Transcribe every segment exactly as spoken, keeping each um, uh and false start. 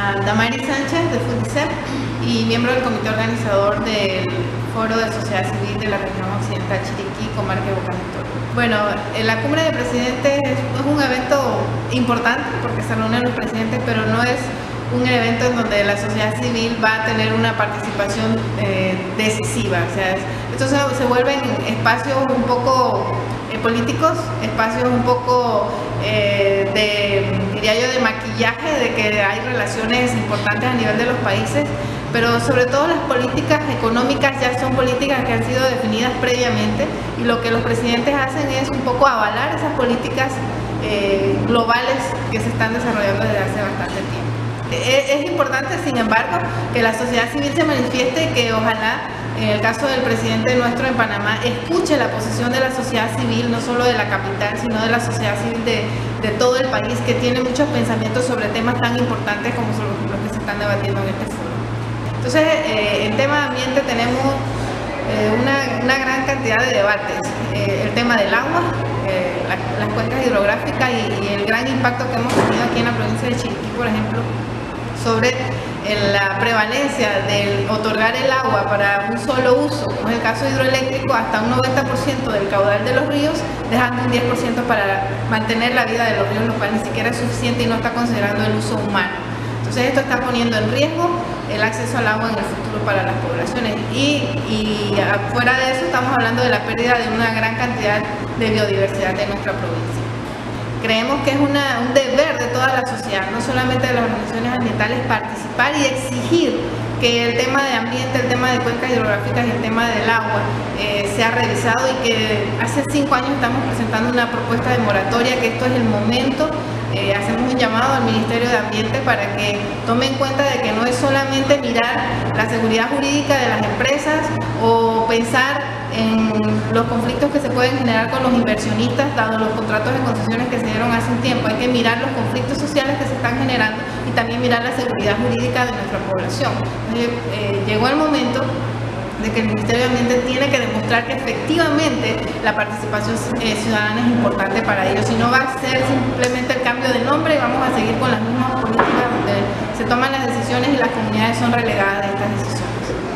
a Damaris Sánchez de FUDICEP y miembro del comité organizador del Foro de Sociedad Civil de la Región Occidental Chiriquí, Comarca de Bocas del Toro. Bueno, la Cumbre de Presidentes es un evento importante porque se reúnen los presidentes, pero no es un evento en donde la sociedad civil va a tener una participación eh, decisiva. O sea, estos se, se vuelven espacios un poco eh, políticos, espacios un poco eh, de, diría yo, de maquillaje, de que hay relaciones importantes a nivel de los países, pero sobre todo las políticas económicas ya son políticas que han sido definidas previamente y lo que los presidentes hacen es un poco avalar esas políticas eh, globales que se están desarrollando desde hace bastante tiempo. Es importante, sin embargo, que la sociedad civil se manifieste y que ojalá, en el caso del presidente nuestro en Panamá, escuche la posición de la sociedad civil, no solo de la capital, sino de la sociedad civil de, de todo el país, que tiene muchos pensamientos sobre temas tan importantes como son los que se están debatiendo en este foro. Entonces, eh, en tema de ambiente tenemos eh, una, una gran cantidad de debates. Eh, el tema del agua, eh, la, las cuencas hidrográficas y, y el gran impacto que hemos tenido aquí en la provincia de Chiriquí, por ejemplo, sobre la prevalencia de otorgar el agua para un solo uso, como es el caso hidroeléctrico, hasta un noventa por ciento del caudal de los ríos, dejando un diez por ciento para mantener la vida de los ríos, lo cual ni siquiera es suficiente y no está considerando el uso humano. Entonces esto está poniendo en riesgo el acceso al agua en el futuro para las poblaciones y, y fuera de eso estamos hablando de la pérdida de una gran cantidad de biodiversidad de nuestra provincia. Creemos que es una, un deber de toda la sociedad, no solamente de las organizaciones ambientales, participar y exigir que el tema de ambiente, el tema de cuencas hidrográficas y el tema del agua eh, sea revisado y que hace cinco años estamos presentando una propuesta de moratoria, que esto es el momento. Eh, hacemos un llamado al Ministerio de Ambiente para que tome en cuenta de que no es solamente mirar la seguridad jurídica de las empresas o pensar en los conflictos que se pueden generar con los inversionistas, dado los contratos de concesiones que se dieron hace un tiempo. Hay que mirar los conflictos sociales que se están generando y también mirar la seguridad jurídica de nuestra población. Entonces, eh, llegó el momento de que el Ministerio de Ambiente tiene que demostrar que efectivamente la participación eh, ciudadana es importante para ellos, y no va a ser simplemente el cambio de nombre y vamos a seguir con las mismas políticas donde se toman las decisiones y las comunidades son relegadas de estas decisiones.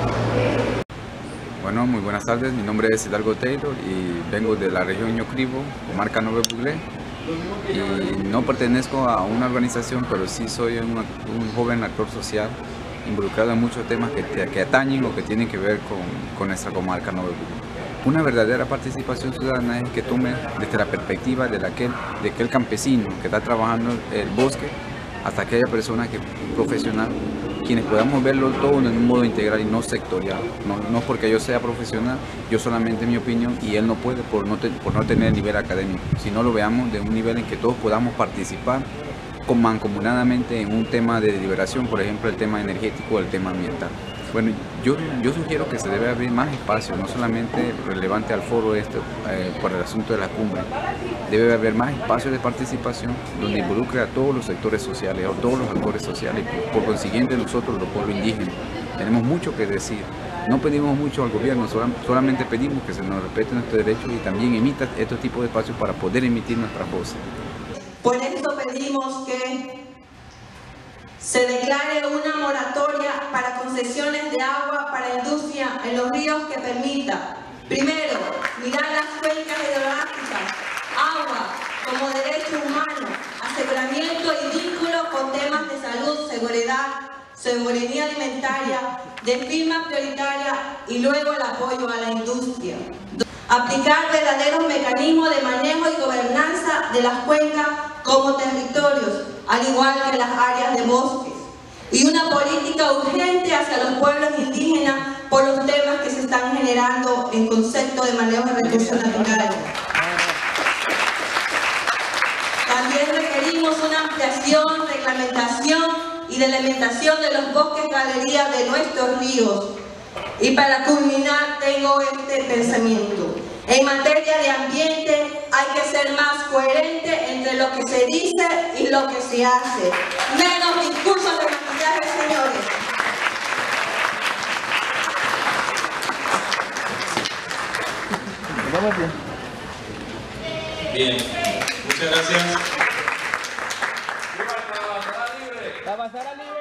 Bueno, muy buenas tardes, mi nombre es Hidalgo Taylor y vengo de la región Ñocribo, comarca Nové Buglé, y no pertenezco a una organización, pero sí soy un, un joven actor social involucrado en muchos temas que, que atañen o que tienen que ver con, con nuestra comarca Nové Buglé. Una verdadera participación ciudadana es que tome desde la perspectiva de aquel, de aquel campesino que está trabajando el bosque hasta aquella persona que profesional, quienes podamos verlo todo en un modo integral y no sectorial. No, no porque yo sea profesional, yo solamente mi opinión y él no puede por no, te, por no tener nivel académico, sino lo veamos de un nivel en que todos podamos participar mancomunadamente en un tema de deliberación, por ejemplo el tema energético o el tema ambiental. Bueno, yo, yo sugiero que se debe abrir más espacio, no solamente relevante al foro este eh, por el asunto de la cumbre. Debe haber más espacios de participación donde involucre a todos los sectores sociales, a todos los actores sociales, por, por consiguiente nosotros los pueblos indígenas. Tenemos mucho que decir. No pedimos mucho al gobierno, solamente pedimos que se nos respeten nuestros derechos y también emita estos tipos de espacios para poder emitir nuestras voces. Por eso pedimos que se declare una moratoria para concesiones de agua para industria en los ríos que permita, primero, mirar las cuencas hidrográficas, agua como derecho humano, aseguramiento y vínculo con temas de salud, seguridad, soberanía alimentaria, de firma prioritaria y luego el apoyo a la industria. Aplicar verdaderos mecanismos de manejo y gobernanza de las cuencas como territorios, al igual que las áreas de bosques, y una política urgente hacia los pueblos indígenas por los temas que se están generando en concepto de manejo de recursos naturales. También requerimos una ampliación, reglamentación y delimitación de los bosques galerías de nuestros ríos. Y para culminar tengo este pensamiento. En materia de ambiente hay que ser más coherente entre lo que se dice y lo que se hace. Menos discursos de maquillaje, señores. Bien, muchas gracias. La Basara Libre.